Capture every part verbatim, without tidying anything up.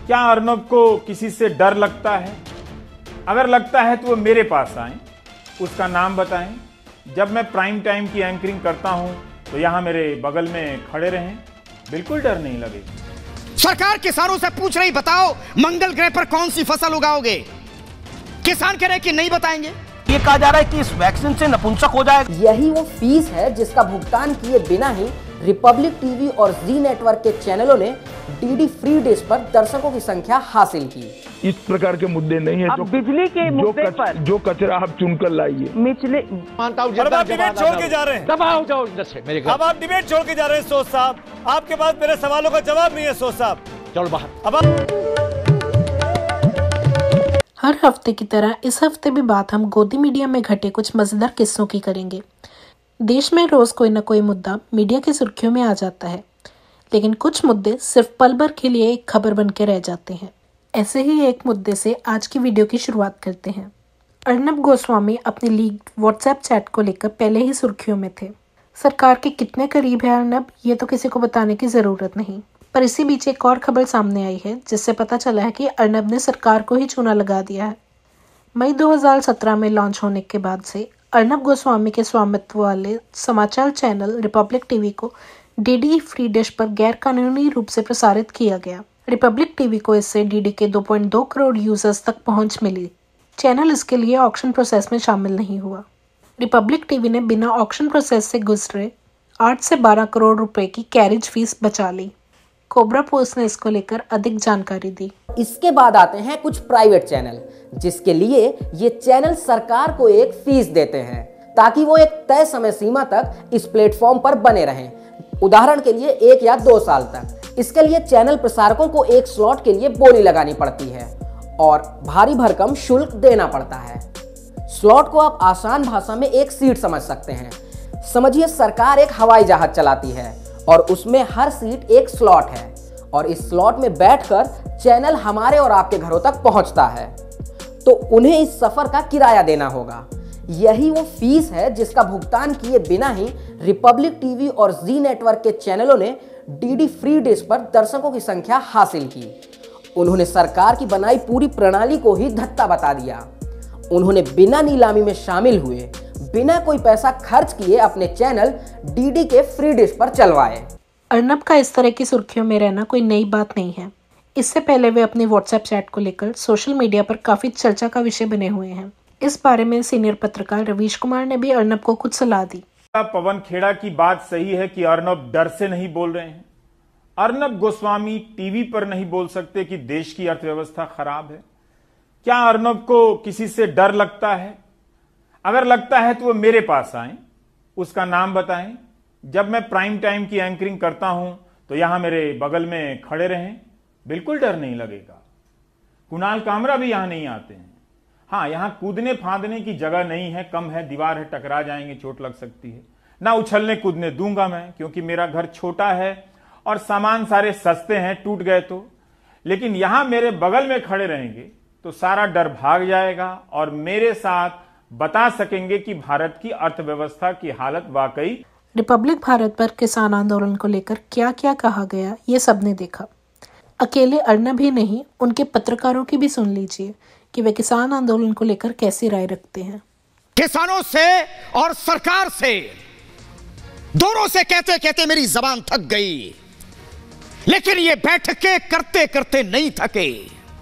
क्या अर्नब को किसी से डर लगता है? अगर लगता है तो वो मेरे पास आए, उसका नाम बताएं। जब मैं प्राइम टाइम की एंकरिंग करता हूं तो यहां मेरे बगल में खड़े रहें, बिल्कुल डर नहीं लगेगा। सरकार किसानों से पूछ रही, बताओ मंगल ग्रह पर कौन सी फसल उगाओगे? किसान कह रहे कि नहीं बताएंगे। ये कहा जा रहा है कि इस वैक्सीन से नपुंसक हो जाएगा। यही वो फीस है जिसका भुगतान किए बिना ही रिपब्लिक टीवी और जी नेटवर्क के चैनलों ने डीडी फ्री डिश पर दर्शकों की संख्या हासिल की। इस प्रकार के मुद्दे नहीं है जो बिजली के मुद्दे जो, पर जो कचरा आप चुनकर लाइए। मिचले मानता हूं अब आप डिबेट छोड़ के जा रहे हैं। दबाओ जाओ से मेरे घर। अब आप डिबेट छोड़ के जा रहे हैं सोच साहब, आपके पास मेरे सवालों का जवाब नहीं है सोच साहब। चलो बाहर। अब आप... हर हफ्ते की तरह इस हफ्ते भी बात हम गोदी मीडिया में घटे कुछ मजेदार किस्सों की करेंगे। देश में रोज कोई न कोई मुद्दा मीडिया की सुर्खियों में आ जाता है, लेकिन कुछ मुद्दे सिर्फ पल भर के लिए एक खबर बन के रह जाते हैं। ऐसे ही एक मुद्दे से आज की वीडियो की शुरुआत करते हैं। अर्नब गोस्वामी अपनी लीक व्हाट्सएप चैट को लेकर पहले ही सुर्खियों में थे। सरकार के कितने करीब है अर्नब, ये तो किसी को बताने की जरूरत नहीं, पर इसी बीच एक और खबर सामने आई है जिससे पता चला है कि अर्नब ने सरकार को ही चूना लगा दिया है। मई दो हज़ार सत्रह में लॉन्च होने के बाद से अर्नब गोस्वामी के स्वामित्व वाले समाचार चैनल रिपब्लिक टीवी को डीडी फ्री डिश पर गैर कानूनी रूप से प्रसारित किया गया। रिपब्लिक टीवी को इससे डीडी के दो पॉइंट दो करोड़ यूजर्स तक पहुंच मिली। चैनल इसके लिए ऑक्शन प्रोसेस में शामिल नहीं हुआ। रिपब्लिक टीवी ने बिना ऑक्शन प्रोसेस से गुजरे आठ से बारह करोड़ रुपए की कैरेज फीस बचा ली। कोबरा पोस्ट ने इसको लेकर अधिक जानकारी दी। इसके बाद आते हैं कुछ प्राइवेट चैनल, जिसके लिए ये चैनल सरकार को एक फीस देते हैं ताकि वो एक तय समय सीमा तक इस प्लेटफॉर्म पर बने रहें, उदाहरण के लिए एक या दो साल तक। इसके लिए चैनल प्रसारकों को एक स्लॉट के लिए बोली लगानी पड़ती है और भारी भरकम शुल्क देना पड़ता है। स्लॉट को आप आसान भाषा में एक सीट समझ सकते हैं। समझिए सरकार एक हवाई जहाज चलाती है और उसमें हर सीट एक स्लॉट है और इस स्लॉट में बैठकर चैनल हमारे और आपके घरों तक पहुंचता है, तो उन्हें इस सफर का किराया देना होगा। यही वो फीस है जिसका भुगतान किए बिना ही रिपब्लिक टीवी और जी नेटवर्क के चैनलों ने डीडी फ्री डिश पर दर्शकों की संख्या हासिल की। उन्होंने सरकार की बनाई पूरी प्रणाली को ही धत्ता बता दिया। उन्होंने बिना नीलामी में शामिल हुए, बिना कोई पैसा खर्च किए अपने चैनल डीडी के फ्री डिश पर चलवाए। अर्नब का इस तरह की सुर्खियों में रहना कोई नई बात नहीं है। इससे पहले वे अपने व्हाट्सएप चैट को लेकर सोशल मीडिया पर काफी चर्चा का विषय बने हुए हैं। इस बारे में सीनियर पत्रकार रवीश कुमार ने भी अर्नब को कुछ सलाह दी। पवन खेड़ा की बात सही है कि अर्नब डर से नहीं बोल रहे हैं। अर्नब गोस्वामी टीवी पर नहीं बोल सकते कि देश की अर्थव्यवस्था खराब है। क्या अर्नब को किसी से डर लगता है? अगर लगता है तो वो मेरे पास आए, उसका नाम बताएं। जब मैं प्राइम टाइम की एंकरिंग करता हूं तो यहां मेरे बगल में खड़े रहें, बिल्कुल डर नहीं लगेगा। कुणाल कामरा भी यहां नहीं आते हैं। हाँ, यहां कूदने फांदने की जगह नहीं है, कम है, दीवार है, टकरा जाएंगे, चोट लग सकती है। ना उछलने कूदने दूंगा मैं, क्योंकि मेरा घर छोटा है और सामान सारे सस्ते हैं, टूट गए तो। लेकिन यहां मेरे बगल में खड़े रहेंगे तो सारा डर भाग जाएगा और मेरे साथ बता सकेंगे कि भारत की अर्थव्यवस्था की हालत वाकई। रिपब्लिक भारत पर किसान आंदोलन को लेकर क्या क्या कहा गया ये सबने देखा। अकेले अर्नब ही नहीं, उनके पत्रकारों की भी सुन लीजिए कि वे किसान आंदोलन को लेकर कैसी राय रखते हैं। किसानों से और सरकार से, दोनों से कहते कहते मेरी जबान थक गई, लेकिन ये बैठकें करते करते नहीं थके।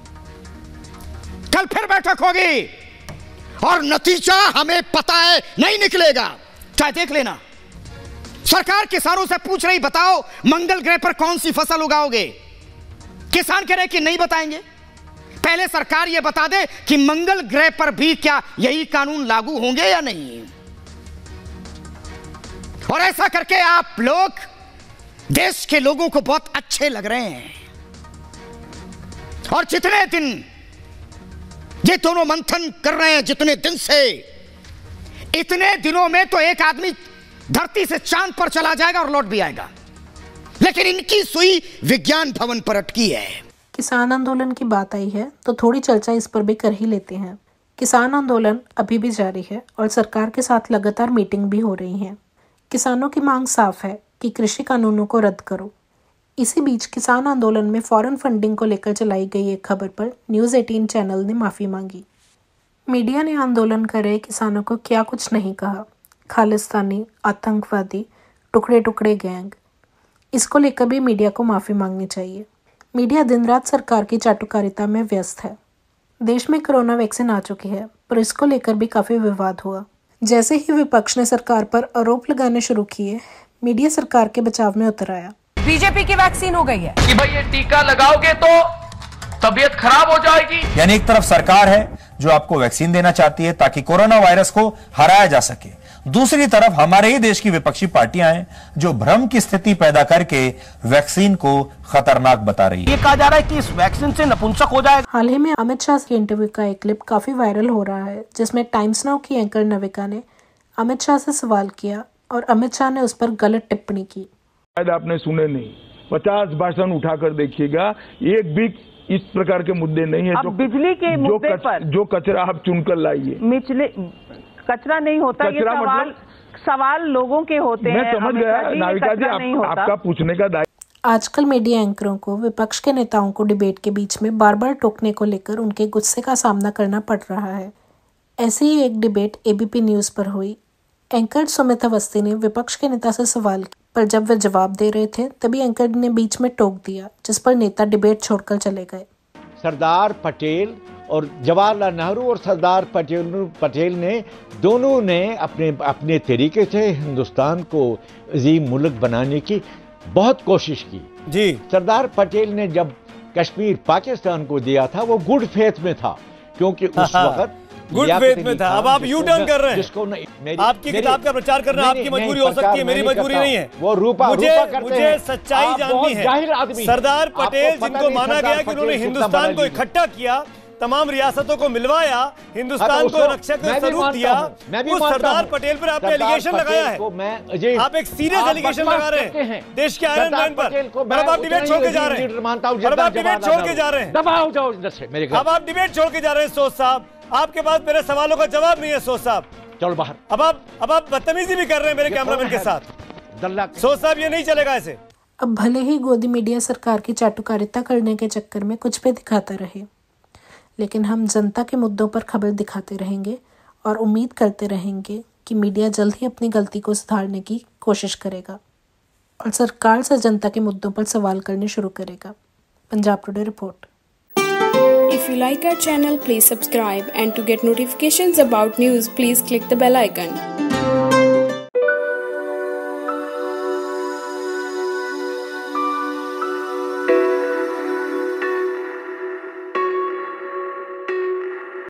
कल फिर बैठक होगी और नतीजा हमें पता है नहीं निकलेगा, चाहे देख लेना। सरकार किसानों से पूछ रही, बताओ मंगल ग्रह पर कौन सी फसल उगाओगे? किसान कह रहे कि नहीं बताएंगे। पहले सरकार यह बता दे कि मंगल ग्रह पर भी क्या यही कानून लागू होंगे या नहीं। और ऐसा करके आप लोग देश के लोगों को बहुत अच्छे लग रहे हैं। और जितने दिन ये दोनों मंथन कर रहे हैं, जितने दिन से, इतने दिनों में तो एक आदमी धरती से चांद पर चला जाएगा और लौट भी आएगा, लेकिन इनकी सुई विज्ञान भवन पर अटकी है। किसान आंदोलन की बात आई है तो थोड़ी चर्चा इस पर भी कर ही लेते हैं। किसान आंदोलन अभी भी जारी है और सरकार के साथ लगातार मीटिंग भी हो रही है। किसानों की मांग साफ है कि कृषि कानूनों को रद्द करो। इसी बीच किसान आंदोलन में फॉरेन फंडिंग को लेकर चलाई गई एक खबर पर न्यूज़ अठारह चैनल ने माफ़ी मांगी। मीडिया ने आंदोलन कर रहे किसानों को क्या कुछ नहीं कहा। खालिस्तानी, आतंकवादी, टुकड़े टुकड़े गैंग, इसको लेकर भी मीडिया को माफ़ी मांगनी चाहिए। मीडिया दिन रात सरकार की चाटुकारिता में व्यस्त है। देश में कोरोना वैक्सीन आ चुकी है, पर इसको लेकर भी काफ़ी विवाद हुआ। जैसे ही विपक्ष ने सरकार पर आरोप लगाने शुरू किए, मीडिया सरकार के बचाव में उतर आया। बीजेपी की वैक्सीन हो गई है कि भाई ये टीका लगाओगे तो तबीयत खराब हो जाएगी। यानी एक तरफ सरकार है जो आपको वैक्सीन देना चाहती है ताकि कोरोना वायरस को हराया जा सके, दूसरी तरफ हमारे ही देश की विपक्षी पार्टियां हैं जो भ्रम की स्थिति पैदा करके वैक्सीन को खतरनाक बता रही है। ये कहा जा रहा है कि इस वैक्सीन से नपुंसक हो जाएगा। हाल ही में अमित शाह के इंटरव्यू का एक क्लिप काफी वायरल हो रहा है, जिसमें टाइम्स नाउ की एंकर नविका ने अमित शाह से सवाल किया और अमित शाह ने उस पर गलत टिप्पणी की। शायद आपने सुने नहीं, पचास भाषण उठाकर देखिएगा, एक भी इस प्रकार के मुद्दे नहीं है। अब जो बिजली के जो मुद्दे कच, पर जो कचरा आप चुनकर लाइए। मिचले कचरा नहीं होता, ये कचरा सवाल मतलब सवाल लोगों के होते मैं हैं। समझ गया नाविका जी, आप, आपका पूछने का दायित्व। आजकल मीडिया एंकरों को विपक्ष के नेताओं को डिबेट के बीच में बार बार टोकने को लेकर उनके गुस्से का सामना करना पड़ रहा है। ऐसी ही एक डिबेट एबीपी न्यूज़ पर हुई। एंकर सुमित अवस्थी ने विपक्ष के नेता से सवाल किया, पर जब वे जवाब दे रहे थे तभी एंकर ने बीच में टोक दिया, जिस पर नेता डिबेट छोड़कर चले गए। सरदार पटेल और जवाहरलाल नेहरू और सरदार पटेल पटेल ने दोनों ने अपने अपने तरीके से हिंदुस्तान को अजीम मुल्क बनाने की बहुत कोशिश की। जी सरदार पटेल ने जब कश्मीर पाकिस्तान को दिया था वो गुड फेथ में था, क्योंकि उस वक्त गुड फेथ में था। अब आप यू टर्न कर रहे हैं, आपकी किताब का प्रचार करना आपकी मजबूरी हो सकती है, मेरी मजबूरी नहीं है। वो रूपा मुझे रूपा करते मुझे हैं। सच्चाई जाननी है। सरदार पटेल जिनको माना गया कि उन्होंने हिंदुस्तान को इकट्ठा किया, तमाम रियासतों को मिलवाया, हिंदुस्तान को रक्षक का स्वरूप दिया, उस सरदार पटेल पर आपने एलिगेशन लगाया है। आप एक सीरियस एलिगेशन लगा रहे हैं देश के आयरन मैन पर। अब आप डिबेट छोड़ के जा रहे हैं, अब आप डिबेट छोड़ के जा रहे हैं, अब आप डिबेट छोड़ के जा रहे हैं। सोच साहब, आपके पास मेरे सवालों का जवाब नहीं है। सोच साहब चलो बाहर। अब आप अब आप बदतमीजी भी कर रहे हैं मेरे कैमरामैन के साथ। सोच साहब, ये नहीं चलेगा ऐसे। अब भले ही गोदी मीडिया सरकार की चाटुकारिता करने के चक्कर में कुछ भी दिखाता रहे, लेकिन हम जनता के मुद्दों पर खबर दिखाते रहेंगे और उम्मीद करते रहेंगे कि मीडिया जल्द ही अपनी गलती को सुधारने की कोशिश करेगा और सरकार से जनता के मुद्दों पर सवाल करने शुरू करेगा। Punjab today report. If you like our channel, please subscribe, and to get notifications about news, please click the bell icon.